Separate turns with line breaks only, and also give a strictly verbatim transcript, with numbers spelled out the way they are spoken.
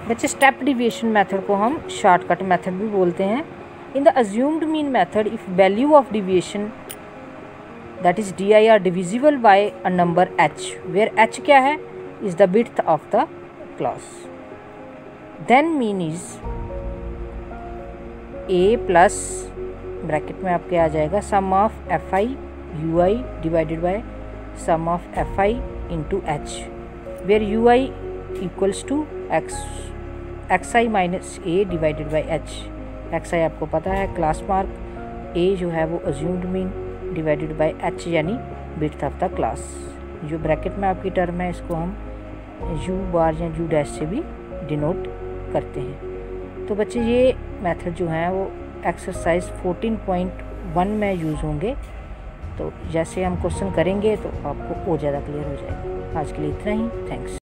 बच्चे step deviation method को हम शॉर्टकट मेथड भी बोलते हैं। In the assumed mean method if value of deviation that is d i are divisible by a number h, where h क्या है, is the width of the class, then mean is a plus bracket में आपके आ जाएगा sum of f i u i divided by sum of f i into h, where u i equals to x x i minus a divided by H. X i आपको पता है class mark, a जो है वो assumed mean divided by h यानी width of the class. जो bracket में आपकी टर्म है इसको हम यू बार या यू डैश से भी डिनोट करते हैं। तो बच्चे ये मेथड जो है वो एक्सरसाइज फोर्टीन पॉइंट वन में यूज़ होंगे। तो जैसे हम क्वेश्चन करेंगे तो आपको और ज़्यादा क्लियर हो जाएगा। आज के लिए इतना ही, थैंक्स।